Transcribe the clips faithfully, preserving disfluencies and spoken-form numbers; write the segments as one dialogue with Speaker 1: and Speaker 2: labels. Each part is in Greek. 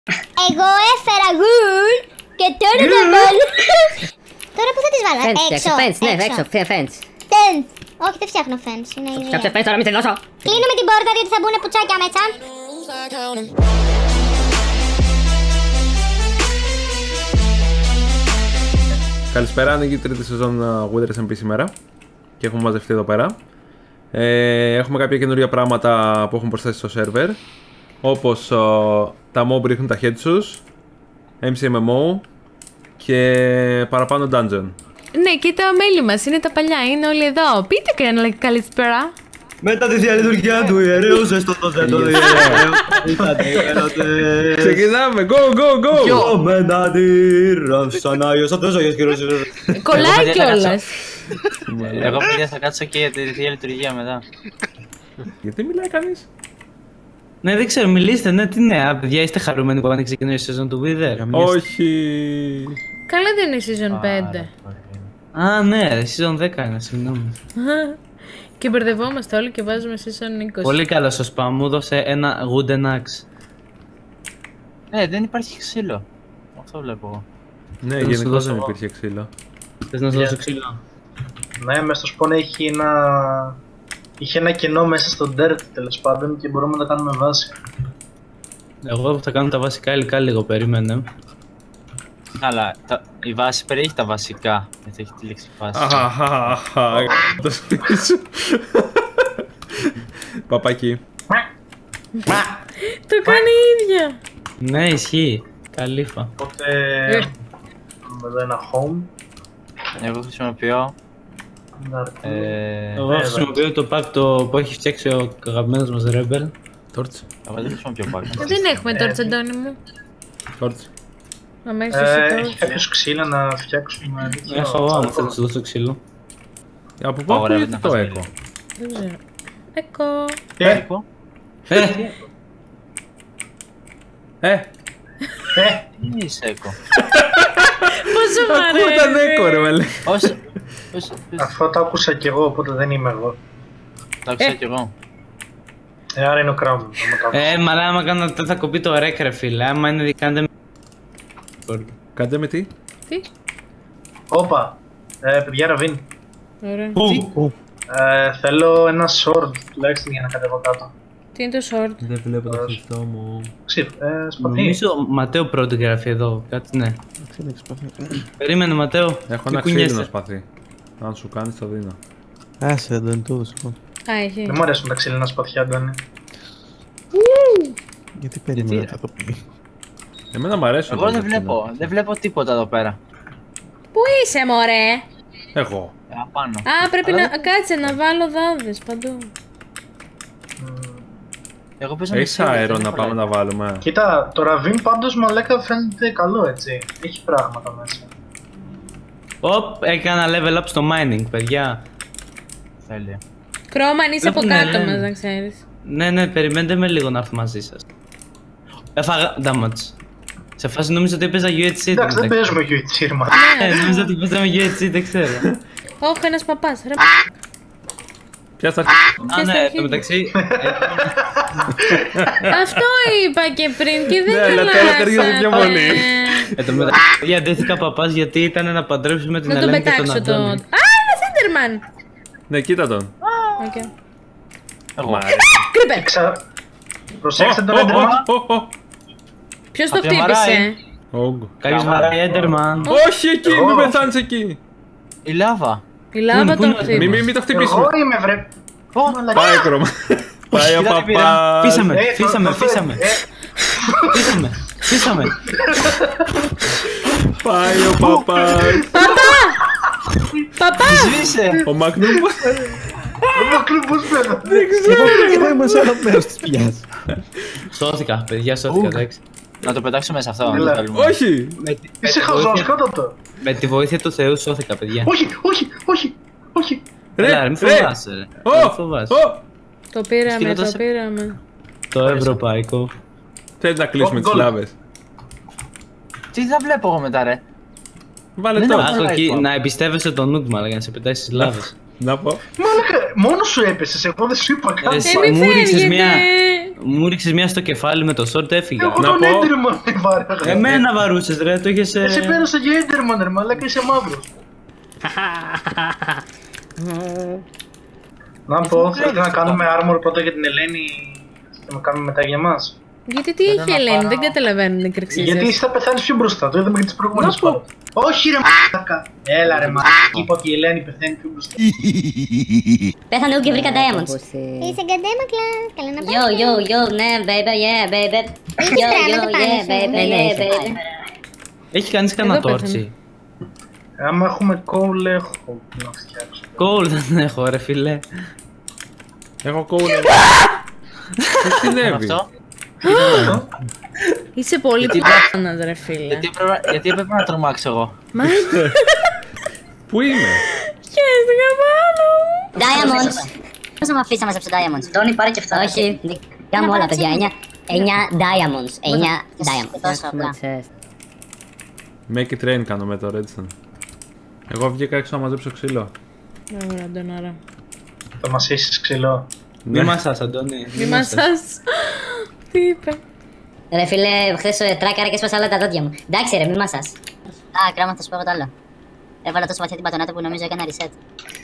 Speaker 1: Εγώ έφερα γουλ και τώρα θα βάλω. Τώρα που θα τις βάλω, έξω.
Speaker 2: Fence, ναι, έξω, fence.
Speaker 1: Fence. Όχι, δεν φτιάχνω fence, είναι η
Speaker 2: Φτιάξε fence, τώρα μην τελειώσω.
Speaker 1: Κλείνουμε την πόρτα διότι θα μπουν πουτσάκια μέσα.
Speaker 3: Καλησπέρα, ανοίγει η τρίτη σεζόν Withers εμ πι σήμερα και έχουμε μαζευτεί εδώ πέρα. Ε, έχουμε κάποια καινούργια πράγματα που έχουν προσθέσει στο σερβερ, όπως τα mob ρίχνουν τα heads τους, εμ σι εμ εμ ο και παραπάνω dungeon.
Speaker 4: Ναι, και τα μέλη μας είναι τα παλιά, είναι όλοι εδώ. Πείτε και ένα καλησπέρα.
Speaker 5: Μετά τη θεία λειτουργία του ιερέου, ζεστό το ζέντο του ιερέου.
Speaker 3: Ξεκινάμε, go, go, go!
Speaker 5: Yo μεναντήρα, σαν Άγιος Αθέσαγιος κύριος.
Speaker 4: Κολλάει κιόλας.
Speaker 6: Εγώ παιδιά θα κάτσω και για τη θεία λειτουργία μετά.
Speaker 3: Γιατί μιλάει κανείς?
Speaker 5: Ναι, δεν ξέρω, μιλήστε, ναι, τι νέα, παιδιά, είστε χαρούμενοι που πάνε ξεκινήσει η σεζόν του Wither?
Speaker 3: Όχι.
Speaker 4: Καλά δεν είναι season πέντε.
Speaker 5: Α, ναι, season δέκα είναι, συγγνώμη.
Speaker 4: Και μπερδευόμαστε όλοι και βάζουμε season είκοσι.
Speaker 5: Πολύ καλό στο spam, μου έδωσε ένα wooden axe.
Speaker 6: Ε, δεν υπάρχει ξύλο. Αυτό βλέπω εγώ.
Speaker 3: Ναι,
Speaker 5: Θέλω να σου
Speaker 3: γενικώς
Speaker 5: δώσω
Speaker 3: δεν
Speaker 5: εγώ.
Speaker 3: υπήρχε ξύλο.
Speaker 5: Θες να σου δώσω ξύλο?
Speaker 7: Ναι, μες στο spawn έχει ένα... είχε ένα κενό μέσα στο dirt τέλος πάντων και μπορούμε να τα κάνουμε βάση.
Speaker 5: Εγώ θα κάνω τα βασικά υλικά λίγο, περίμενε.
Speaker 6: Αλλά τα, η βάση περιέχει τα βασικά. Γιατί έχει τη λέξη βάση.
Speaker 3: Αχαχαχα, το σπίσω. Παπάκι.
Speaker 4: Το κάνει η ίδια.
Speaker 5: Ναι, ισχύει. Καλήφα.
Speaker 7: Οπότε... εδώ ένα home.
Speaker 6: Εγώ χρησιμοποιώ. Ε,
Speaker 5: Εγώ χρησιμοποιώ το pack το που έχει φτιάξει ο αγαπημένος μας Rebel.
Speaker 3: Torch.
Speaker 6: αλλά δεν χρησιμοποιώ πάλι.
Speaker 4: Δεν έχουμε τώρα Αντώνη μου.
Speaker 3: Torch.
Speaker 4: Αμέσως
Speaker 7: Ε,
Speaker 4: εσύ
Speaker 7: έχει κάποιος ξύλα να φτιάξουμε...
Speaker 5: Έχω εγώ, άμα θέλω να σου δώσω ξύλο.
Speaker 3: Από πού
Speaker 6: Ωραία,
Speaker 3: ακούγεται
Speaker 6: να
Speaker 3: το
Speaker 6: φας
Speaker 3: echo?
Speaker 4: Δεν ξέρω. Εκό.
Speaker 7: Ε,
Speaker 6: Λοιπόν,
Speaker 5: Ε,
Speaker 3: Ε,
Speaker 7: ε,
Speaker 6: τι είσαι έκο.
Speaker 4: Πόσο μ'
Speaker 3: ακούγεται echo ρε μαλέ.
Speaker 6: Όσο. Όσο.
Speaker 7: αυτό το άκουσα κι εγώ, οπότε δεν είμαι εγώ.
Speaker 6: Το άκουσα κι εγώ.
Speaker 7: Ε, άρα είναι ο Crown.
Speaker 5: ε, μαλά, άμα κάνω αυτό θα κοπεί το rec ρε φίλε, άμα είναι δικάντε με...
Speaker 3: Κάντε με τι?
Speaker 4: Τι.
Speaker 7: Όπα, ε, παιδιά Ραβίν,
Speaker 4: Ωραία.
Speaker 7: ε, θέλω ένα sword τουλάχιστον για να κατεβώ κάτω.
Speaker 4: Τι είναι το short.
Speaker 5: Δεν βλέπω το χρηστό μου.
Speaker 7: Ξύ, ε, σπαθί.
Speaker 5: Νομίζω Ματέο πρώτη γράφει εδώ, κάτι ναι. Περίμενε Ματέο,
Speaker 3: Έχω
Speaker 5: τι
Speaker 3: ένα
Speaker 5: κουνιέσαι?
Speaker 3: ξύλινο σπαθί. Αν σου κάνεις το δίνω.
Speaker 8: Άσε, δεν το έδωσα.
Speaker 4: Α, έχει.
Speaker 7: Δεν μου αρέσουν τα ξύλινα σπαθιά, Αντώνη.
Speaker 8: Γιατί περίμενα θα το πει.
Speaker 3: Εμένα μου αρέσουν.
Speaker 6: Εγώ
Speaker 3: τα
Speaker 6: δεν
Speaker 3: ξύλινα.
Speaker 6: βλέπω. Δεν βλέπω τίποτα εδώ πέρα.
Speaker 4: Πού είσαι μωρέ.
Speaker 3: Εγώ.
Speaker 6: Ε, Απάνω.
Speaker 4: Α, πρέπει
Speaker 6: Αλλά
Speaker 4: να
Speaker 6: δεν-
Speaker 4: κάτσε να βάλω δάδες παντού.
Speaker 6: Εγώ παίζω με
Speaker 3: Έχεις
Speaker 6: σίγουρο,
Speaker 3: αέρο
Speaker 6: δεν
Speaker 3: να
Speaker 6: έχω
Speaker 3: πάμε
Speaker 6: light.
Speaker 3: να βάλουμε?
Speaker 7: Κοίτα, το Ραβίν πάντως μαλάκα φαίνεται καλό έτσι. Έχει πράγματα μέσα.
Speaker 5: Οπ, έκανα level up στο mining, παιδιά.
Speaker 6: Τέλεια.
Speaker 4: Κρόμα αν είσαι από
Speaker 5: Βλέπουνε,
Speaker 4: κάτω
Speaker 5: ναι.
Speaker 4: μας να ξέρεις.
Speaker 5: Ναι, ναι, περιμένετε με λίγο να έρθω μαζί σας. Έφαγα damage. Σε φάση νόμιζα ότι έπαιζα γιου έιτς σι.
Speaker 7: Εντάξει, δεν παίζουμε γιου έιτς σι, ρε μαλάκα.
Speaker 5: Ε, νόμιζα ότι παίζαμε γιου έιτς σι, δεν ξέρω.
Speaker 4: Όχι, ένας παπάς. Ρε.
Speaker 3: Ποια στα
Speaker 5: Α,
Speaker 4: Ποιος
Speaker 5: ναι,
Speaker 4: τα
Speaker 5: εν
Speaker 4: έχει?
Speaker 5: τω μεταξύ.
Speaker 4: Αυτό είπα και πριν και δεν
Speaker 3: Ναι, αλλά τώρα
Speaker 4: αλλάξατε.
Speaker 3: ταιριάζει πιο πολύ.
Speaker 5: Εν τω μεταξύ, διαντέθηκα παπάς γιατί ήταν να παντρέψει με την
Speaker 4: Να τον
Speaker 5: Ελένη και τον
Speaker 4: πετάξω το... Α,
Speaker 5: Αντώνη.
Speaker 4: ένα Σέντερμαν.
Speaker 3: Ναι, κοίτα τον.
Speaker 4: Οκ.
Speaker 6: Εγώ.
Speaker 4: Κρύπερ.
Speaker 7: Ξα... Προσέξτε το
Speaker 3: Ω, ω,
Speaker 7: Enderman.
Speaker 3: ω, ω.
Speaker 4: Ποιος το
Speaker 6: Απ' τη Μαράη.
Speaker 4: χτύπησε.
Speaker 3: Όγκο.
Speaker 5: Κάποιος βαράει Enderman.
Speaker 3: Όχι εκεί, μην πεθάνεις εκεί.
Speaker 6: Η λάβα.
Speaker 4: Η λάβα
Speaker 5: πού
Speaker 4: τον
Speaker 5: είναι,
Speaker 3: Μη,
Speaker 4: χτύπησε.
Speaker 3: μη, μην το χτυπήσουμε.
Speaker 7: Εγώ είμαι βρε... Μαλάκα.
Speaker 3: Πάει κρώμα. Πάει ο
Speaker 6: κοίτα τι πήρα.
Speaker 3: παπάς.
Speaker 5: Φύσαμε,
Speaker 7: Ε, το-
Speaker 5: φύσαμε,
Speaker 7: το-
Speaker 5: φύσαμε.
Speaker 7: ε,
Speaker 5: Φύσαμε, φύσαμε.
Speaker 3: Πάει ο παπάς.
Speaker 4: Παπά!
Speaker 6: Σβήσε.
Speaker 3: Ο Μακνούμ.
Speaker 7: Εγώ κλουμπούς πέρα.
Speaker 8: Εγώ είμαι σε άλλο μέρος της πηγιάς.
Speaker 5: Σώθηκα, παιδιά, σώθηκα, εντάξει.
Speaker 6: Να το πετάξω μέσα αυτό.
Speaker 7: Έλα.
Speaker 6: να το θέλουμε.
Speaker 3: Όχι.
Speaker 5: Με τη-
Speaker 7: Είσαι
Speaker 5: με τη
Speaker 7: χαζός,
Speaker 5: βοήθεια-
Speaker 7: κάτω το.
Speaker 5: Με τη βοήθεια του Θεού σώθηκα, παιδιά.
Speaker 7: Όχι, όχι, όχι, όχι.
Speaker 5: Έλα, ρε, μην
Speaker 3: ρε.
Speaker 5: φοβάσαι, ρε.
Speaker 3: Ω,
Speaker 5: Μην φοβάσαι.
Speaker 3: ω.
Speaker 4: Το πήραμε,
Speaker 5: Σκύλο,
Speaker 4: το
Speaker 5: δώσε-
Speaker 4: πήραμε.
Speaker 5: Το ευρωπαϊκό.
Speaker 3: Θέλεις να κλείσουμε
Speaker 7: Ω,
Speaker 3: τις
Speaker 7: γκολ.
Speaker 3: λάβες?
Speaker 6: Τι θα βλέπω εγώ μετά, ρε.
Speaker 3: Βάλε
Speaker 6: Δεν
Speaker 3: το.
Speaker 6: έχω.
Speaker 5: Άκου εκεί,
Speaker 6: λοιπόν.
Speaker 5: να εμπιστεύεσαι τον νουκ, μάλλον για να σε πετάει στις λάβες.
Speaker 3: Να πω.
Speaker 7: Μαλάκα, μόνο σου έπεσες, εγώ δεν σου είπα
Speaker 5: Ε,
Speaker 7: κάτι.
Speaker 5: εσύ-
Speaker 4: Ε, μη
Speaker 5: μου ρίξες
Speaker 4: φεύγετε.
Speaker 5: μια- Μου ρίξες μια στο κεφάλι με το σόρτ, έφυγα.
Speaker 7: Εγώ
Speaker 3: Να
Speaker 7: τον
Speaker 3: πω-
Speaker 7: Έντερμαν δεν βάραγα.
Speaker 5: Εμένα βαρούσες ρε, το είχες... ε,
Speaker 7: Εσύ πέρασα για Έντερμαν ρε μαλάκα, είσαι μαύρος. Να πω, θέλετε να κάνουμε armor πρώτα για την Ελένη και να κάνουμε μετά για εμάς.
Speaker 4: Γιατί τι έχει η Ελένη, δεν καταλαβαίνω την εκρηξία.
Speaker 7: Γιατί εσύ θα πεθάνεις πιο μπροστά, το είδαμε και τις προηγούμενες φορές. Όχι ρε μαλάκα. Έλα ρε μαλάκα, είπα ότι η Ελένη πεθαίνει πιο μπροστά.
Speaker 1: Πέθανε εγώ και βρήκα diamonds.
Speaker 2: Pussy.
Speaker 1: Είσαι γκαντέμακλα. Καλά να
Speaker 2: Yo, yo, yo, ναι, baby, yeah, baby. Yo, yo, yeah, baby, yeah, baby.
Speaker 5: Έχει κανείς κανένα
Speaker 4: Εδώ πέθανε.
Speaker 5: τόρτσι.
Speaker 7: Άμα έχουμε coal έχω να φτιάξω.
Speaker 5: Κόλ δεν έχω ρε φίλε.
Speaker 3: Έχω κόουλε. Τι συνέβη?
Speaker 6: Αυτό.
Speaker 4: Είσαι πολύ
Speaker 6: Γιατί-
Speaker 4: πάνας ρε φίλε.
Speaker 6: Γιατί έπρεπε, γιατί έπρεπε να τρομάξω εγώ.
Speaker 4: Μα
Speaker 3: Πού είμαι?
Speaker 4: χαίστηκα πάνω.
Speaker 1: Diamonds. Πώς να με αφήσεις να μαζέψω diamonds.
Speaker 2: Τόνι, πάρε και αυτά.
Speaker 1: Όχι, δικά μου όλα παιδιά. εννιά- εννιά diamonds. εννιά diamonds. Τόσο απλά.
Speaker 3: Make it rain κάνω με το Redstone. Εγώ βγήκα έξω να μαζέψω ξύλο.
Speaker 4: Ωραία, Αντωνάρα.
Speaker 7: Θα μας είσαι ξυλό.
Speaker 5: Μη
Speaker 3: Ναι.
Speaker 5: μασάς Αντώνη.
Speaker 4: Μη μασάς. Τι είπε.
Speaker 1: Ρε φίλε, χθες τράκαρα και σπάσα όλα τα δόντια μου. Εντάξει ρε, μη μασάς. Α, κράμα, θα σου πω εγώ το άλλο. Έβαλα τόσο βαθιά την πατονάτα που νομίζω έκανα reset.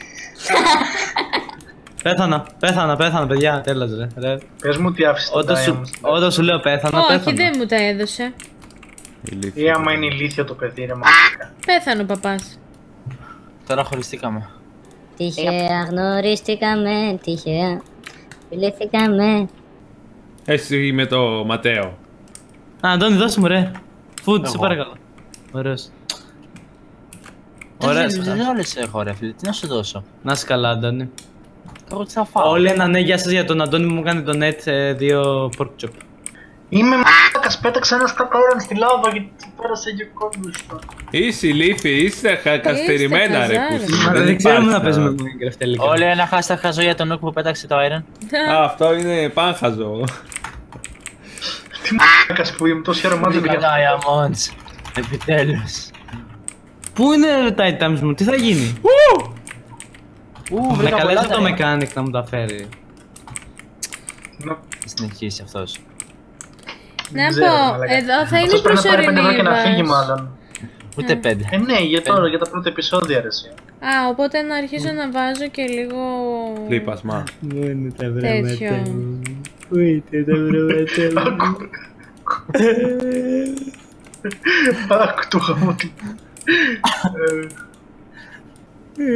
Speaker 5: Πέθανα, πέθανα, πέθανα παιδιά, τέλος ρε. ρε.
Speaker 7: Πες μου τι άφησες τα
Speaker 5: Όταν σου,
Speaker 7: diamonds.
Speaker 5: όταν σου λέω πέθανα,
Speaker 4: Όχι,
Speaker 5: πέθανα.
Speaker 4: δεν μου τα έδωσε.
Speaker 3: Ηλίθεια.
Speaker 7: Ή άμα είναι ηλίθιο το παιδί ρε μαλάκα.
Speaker 4: Πέθανε ο παπάς.
Speaker 6: Τώρα χωριστήκαμε.
Speaker 1: Τυχαία γνωριστήκαμε, τυχαία φιλήθηκαμε.
Speaker 3: Εσύ με το Ματέο.
Speaker 5: Α, Αντώνη, δώσε μου ρε. Food, σε
Speaker 6: Εγώ.
Speaker 5: παρακαλώ. Ωραίος. Ωραία,
Speaker 6: Δεν δεν όλες έχω ρε φίλε, τι να σου δώσω.
Speaker 5: να είσαι καλά, Αντώνη.
Speaker 6: Εγώ τι θα φάω.
Speaker 5: Όλοι ένα ναι, γεια σας για τον Αντώνη που μου κάνει το net ε, δύο pork chop.
Speaker 7: Είμαι μαλάκας, πέταξα ένα stack iron στη λάβα γιατί πέρασε και κόμπλιστο.
Speaker 3: Είσαι ηλίθιοι, είστε χα- καθυστερημένα ρε
Speaker 4: χαζάρες.
Speaker 3: πούσι.
Speaker 5: Μα
Speaker 3: Δεν
Speaker 5: δεν ξέρουμε να
Speaker 3: υπάρχει
Speaker 5: παίζουμε
Speaker 3: αυτό.
Speaker 5: Minecraft τελικά.
Speaker 6: Όλοι ένα hashtag χαζό για τον Νόκ που πέταξε το iron.
Speaker 3: Α, αυτό είναι πάνχαζο.
Speaker 7: Τι μαλάκας που είμαι, τόση ώρα μάζευε
Speaker 6: Βρήκα
Speaker 7: για
Speaker 6: diamonds. Επιτέλους.
Speaker 5: Πού είναι ρε τα items μου, τι θα γίνει.
Speaker 6: Ου,
Speaker 5: Να
Speaker 6: βρήκα πολλά
Speaker 5: καλέσω το
Speaker 6: diamonds.
Speaker 5: mechanic να μου τα φέρει.
Speaker 7: να...
Speaker 6: Θα συνεχίσει αυτός.
Speaker 4: Να
Speaker 7: ξέρω,
Speaker 4: πω,
Speaker 7: μαλάκα.
Speaker 4: εδώ θα είναι
Speaker 7: Αυτός πρέπει να πάρει πέντε ευρώ
Speaker 4: προσωρινή
Speaker 7: και να φύγει
Speaker 4: βάση.
Speaker 7: μάλλον.
Speaker 6: Ούτε πέντε.
Speaker 7: Ε, ναι, για τώρα, για τα πρώτα επεισόδια ρε εσύ.
Speaker 4: Α, οπότε να αρχίσω να βάζω και λίγο
Speaker 3: Λείπασμα.
Speaker 5: Πού είναι τα
Speaker 4: τέτοιο.
Speaker 5: Πού είναι τα βραβεία
Speaker 7: Άκου. Άκου το χαμό του. Ε,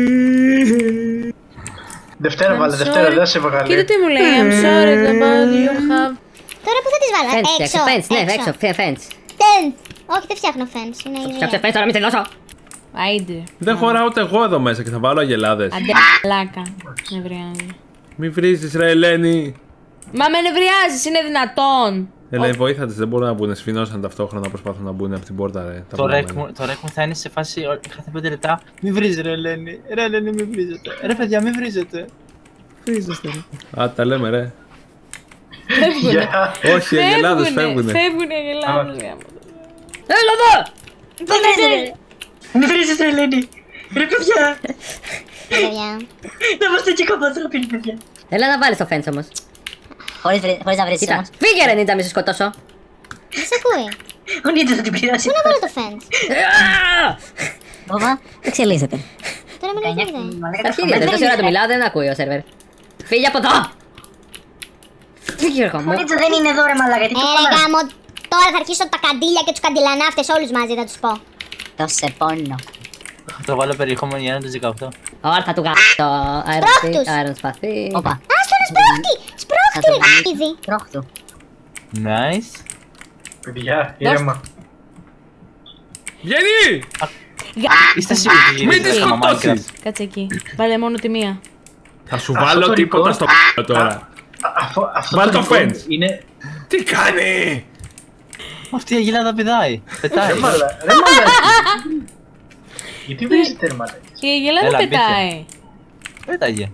Speaker 7: Δευτέρα
Speaker 4: I'm
Speaker 7: βάλε,
Speaker 4: sorry.
Speaker 7: Δευτέρα δεν σε
Speaker 4: Κοίτα
Speaker 7: βγάλε.
Speaker 4: τι μου λέει, I'm sorry about you have...
Speaker 1: Τώρα που θα τις βάλω,
Speaker 2: Fence,
Speaker 1: έξω,
Speaker 2: φτιάξε fence, ναι, έξω, φτιάξε fence.
Speaker 1: Fence. Όχι, δεν φτιάχνω fence, είναι η
Speaker 2: Φτιάξε
Speaker 1: ιδέα.
Speaker 2: fence, τώρα μην τελειώσω.
Speaker 4: Άιντε,
Speaker 3: Δεν χωράω ούτε εγώ εδώ μέσα και θα βάλω αγελάδες.
Speaker 4: αντε πλάκα. Νευριάζει.
Speaker 3: Μη βρίζεις ρε Ελένη.
Speaker 4: Μα με νευριάζεις, είναι δυνατόν.
Speaker 3: Ελένη βοήθα τις, δεν μπορούν να μπουν σφινώσαν ταυτόχρονα να προσπαθούν να μπουν από την πόρτα ρε. τα
Speaker 6: Το ρεκ
Speaker 3: πλάμενα.
Speaker 6: μου, το ρεκ μου θα είναι σε φάση ό- κάθε πέντε λεπτά. Μη βρίζει ρε Ελένη. Ρε Ελένη μη βρίζετε. Ρε παιδιά μη βρίζετε. Βρίζεστε ρε.
Speaker 3: Α, τα λέμε ρε.
Speaker 4: Φεύγουνε.
Speaker 7: Γεια.
Speaker 3: Όχι, οι αγελάδες φεύγουνε.
Speaker 4: Φεύγουνε οι αγελάδες. γάμο.
Speaker 2: Έλα εδώ!
Speaker 1: Τι βρίζετε,
Speaker 6: Μη βρίζετε Ελένη. Ρε παιδιά.
Speaker 1: παιδιά.
Speaker 6: Να είμαστε και κάπου ανθρώπινοι παιδιά.
Speaker 2: Έλα να βάλεις το fence όμως.
Speaker 1: Χωρίς βρι- χωρίς να βρεις
Speaker 2: Κοίτα,
Speaker 1: όμως.
Speaker 2: φύγε ρε Νίτα, μη σε σκοτώσω.
Speaker 1: Δεν σε ακούει.
Speaker 6: Ο Νίτος θα την πειράσει.
Speaker 1: Πού να βάλω το fence.
Speaker 2: Α!
Speaker 1: Βόβα, εξελίσσεται. Τώρα με λέγεται.
Speaker 2: Τα αρχίδια του, τόση ώρα του μιλάω, δεν ακούει ο σερβερ. Φύγε από εδώ! Φύγε ρε χαμό.
Speaker 6: δεν είναι εδώ ρε μαλάκα.
Speaker 1: Ε, ρε γάμο, τώρα θα αρχίσω τα καντήλια και τους καντιλανάφτες όλους μαζί θα τους πω. Δώσε πόνο.
Speaker 6: Θα το βάλω περιεχόμενο για ένα του δεκαοκτώ.
Speaker 2: Ωραία, θα του κάνω το
Speaker 1: Σπρώχτους.
Speaker 2: iron σπαθί.
Speaker 1: Όπα. Άστο να σπρώχτη! Σπρώχτη ρε γίδι. Σπρώχτου.
Speaker 6: Nice.
Speaker 7: Παιδιά, ήρεμα.
Speaker 3: Βγαίνει!
Speaker 6: Είστε σίγουροι ότι
Speaker 3: Μην τη
Speaker 6: γυρίζετε στο
Speaker 3: σκοτώσεις!
Speaker 6: Minecraft.
Speaker 4: Κάτσε εκεί. Βάλε μόνο τη μία.
Speaker 3: Θα σου
Speaker 7: Αυτό
Speaker 3: βάλω
Speaker 7: το
Speaker 3: τίποτα
Speaker 7: record-
Speaker 3: στο π***ο τώρα.
Speaker 7: Α, αυτό- Αυτό
Speaker 3: Βάλ το
Speaker 7: record
Speaker 3: fence.
Speaker 7: Είναι...
Speaker 3: Τι κάνει!
Speaker 6: Αυτή η αγελάδα πηδάει. Πετάει.
Speaker 7: Ρε μαλά, ρε μαλά. Γιατί βρίζετε ρε μαλά.
Speaker 4: Και η αγελάδα
Speaker 6: Έλα, μπήκε.
Speaker 4: πετάει.
Speaker 6: Πέταγε.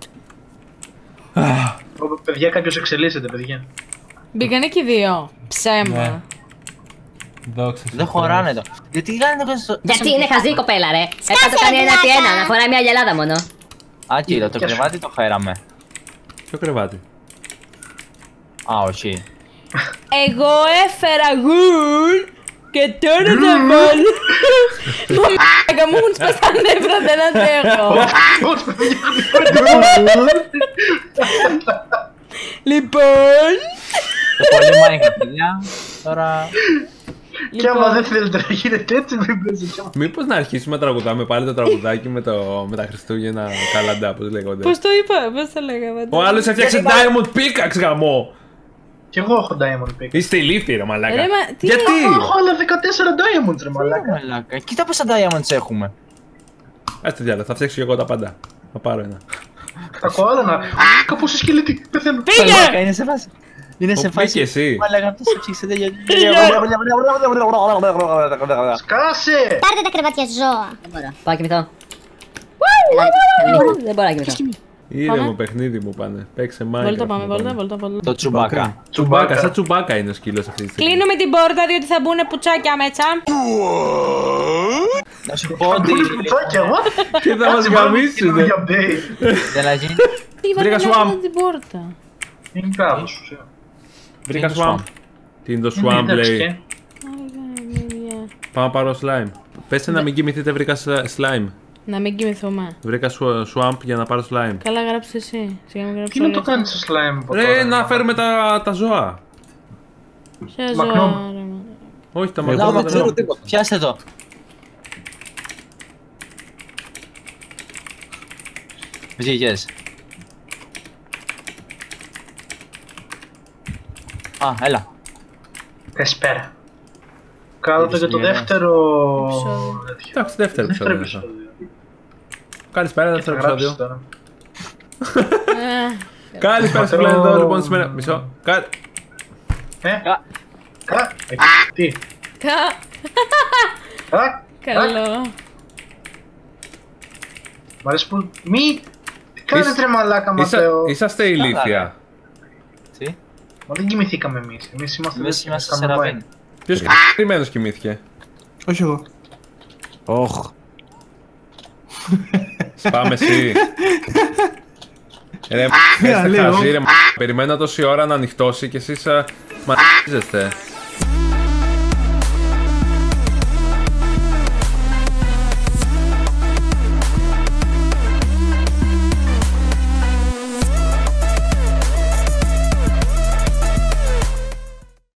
Speaker 7: Ω, παιδιά, κάποιος εξελίσσεται, παιδιά.
Speaker 4: Μπήκανε και οι δύο. Ψέμα.
Speaker 3: Δόξα
Speaker 6: Δεν χωράνε εδώ. Γιατί κάνετε το στο.
Speaker 2: Γιατί είναι χαζή η κοπέλα ρε. Έπα το κάνει ένα επί ένα, να φοράει μια γελάδα μόνο.
Speaker 6: Α, κύριο, το
Speaker 7: Ποια σου.
Speaker 6: κρεβάτι το χαίραμε.
Speaker 3: Ποιο κρεβάτι.
Speaker 6: Α, όχι.
Speaker 4: Εγώ έφερα γουλ και τώρα θα βάλω. Μαμάκα μου έχουν σπάσει τα νεύρα, δεν αντέχω. Λοιπόν.
Speaker 6: Το πολύ Minecraft, παιδιά. Τώρα...
Speaker 7: Και άμα δεν θέλετε να γίνεται έτσι, μην παίζετε.
Speaker 3: Μήπως να αρχίσουμε να τραγουδάμε πάλι το τραγουδάκι με, το, με τα Χριστούγεννα καλαντά, πώς λέγονται.
Speaker 4: Πώς το είπα, πώς το λέγαμε.
Speaker 3: Ο άλλος έφτιαξε Diamond Pickaxe, γαμό!
Speaker 7: Κι εγώ έχω Diamond Pick.
Speaker 3: Είστε ηλίθιοι ρε μαλάκα.
Speaker 4: Ρε, μα, τι
Speaker 3: Γιατί?
Speaker 7: Έχω άλλα δεκατέσσερα Diamonds ρε μαλάκα.
Speaker 6: Μαλάκα. Κοίτα πόσα diamonds έχουμε.
Speaker 3: Ας τη διάλα, θα φτιάξω και εγώ τα πάντα. Θα πάρω ένα.
Speaker 7: Ακούω άλλο να... Κάπως σε σκελετή, πεθαίνω.
Speaker 6: Μαλάκα, είναι σε φάση. Είναι σε
Speaker 3: Όπου πήγε
Speaker 6: φάση.
Speaker 3: εσύ.
Speaker 6: Μαλάκα, αυτό σε ψήξε τελειώ.
Speaker 7: Σκάσε!
Speaker 9: Πάρτε τα κρεβάτια ζώα.
Speaker 1: Δεν μπορώ.
Speaker 2: Πάω κοιμηθώ.
Speaker 1: Ελάτε,
Speaker 2: Δεν μπορώ να κοιμηθώ.
Speaker 3: Ήρεμο παιχνίδι μου πάνε. Παίξε Minecraft.
Speaker 4: Βόλτα πάμε,
Speaker 3: μου
Speaker 4: βόλτα,
Speaker 3: πάνε.
Speaker 4: βόλτα, βόλτα.
Speaker 6: Το τσουμπάκα.
Speaker 3: Τσουμπάκα, σαν τσουμπάκα είναι ο σκύλος αυτή τη στιγμή.
Speaker 4: Κλείνουμε την πόρτα διότι θα μπουν πουτσάκια μέσα.
Speaker 6: Να σου πω ότι...
Speaker 7: Πουτσάκια, what?
Speaker 3: Και θα μας γαμίσουνε.
Speaker 7: Για update.
Speaker 6: Δεν να γίνει.
Speaker 4: Τι
Speaker 3: Βρήκα
Speaker 4: βάλε
Speaker 3: swamp.
Speaker 4: μέσα την πόρτα.
Speaker 7: Είναι κάπως, ουσία.
Speaker 3: Βρήκα
Speaker 6: Είναι το
Speaker 3: swamp. Τι είναι το swamp
Speaker 7: Είναι
Speaker 3: λέει.
Speaker 7: και.
Speaker 3: Πάω να πάρω slime. Πες να μην κοιμηθείτε, βρήκα slime.
Speaker 4: Να μην κοιμηθούμε.
Speaker 3: Βρήκα σου- swamp για να πάρω slime.
Speaker 4: Καλά γράψτε εσύ. Σιγά μην
Speaker 7: Τι
Speaker 4: γράψω
Speaker 7: να
Speaker 4: όλα
Speaker 7: το
Speaker 4: αυτά.
Speaker 7: κάνεις στο slime από
Speaker 3: Ρε,
Speaker 7: τώρα,
Speaker 3: να
Speaker 7: ρε,
Speaker 3: φέρουμε τα, τα ζώα.
Speaker 4: Ποια
Speaker 7: Μακνόμ.
Speaker 4: ζώα, ρε, μα.
Speaker 3: Όχι τα
Speaker 6: Εγώ
Speaker 3: μαγαζιά.
Speaker 6: δεν ξέρω τίποτα. Πιάστε το. Βγήκες. Α, έλα.
Speaker 7: Καλησπέρα. Κάλατε για το
Speaker 6: Καλησπέρα.
Speaker 7: δεύτερο... τέτοιο.
Speaker 3: Εντάξει, δεύτερο
Speaker 7: Δεύτερο
Speaker 3: επεισόδιο.
Speaker 7: επεισόδιο.
Speaker 3: Καλησπέρα,
Speaker 7: Θα
Speaker 3: δεύτερο
Speaker 7: γράψεις
Speaker 3: επεισόδιο.
Speaker 7: τώρα.
Speaker 4: Ε,
Speaker 3: Καλησπέρα σε
Speaker 7: Δεύτερο-
Speaker 3: πλέον εδώ λοιπόν σήμερα. Μισό. Κα-
Speaker 7: Ε,
Speaker 6: Κα-
Speaker 7: κα... ε, Τι,
Speaker 4: κα-
Speaker 7: κα...
Speaker 4: Καλό.
Speaker 7: Μ' αρέσει που... Μη... Τι κάνετε
Speaker 3: Είσαι-
Speaker 7: ρε μαλάκα
Speaker 3: Είσα-
Speaker 7: Ματέο.
Speaker 3: Είσαστε ηλίθια.
Speaker 6: Τι.
Speaker 7: Μα δεν κοιμηθήκαμε εμείς. Εμείς είμαστε...
Speaker 6: Εμείς είμαστε σε
Speaker 7: κάνουμε
Speaker 6: ραβέν.
Speaker 3: Ποιος κρυμμένος κοιμήθηκε.
Speaker 8: Όχι εγώ. Όχ.
Speaker 3: Σπάμε εσύ. Ρε, είστε
Speaker 8: λέω.
Speaker 3: χαζοί ρε. Περιμένω τόση ώρα να ανοιχτώσει και εσείς α, μαρίζεστε.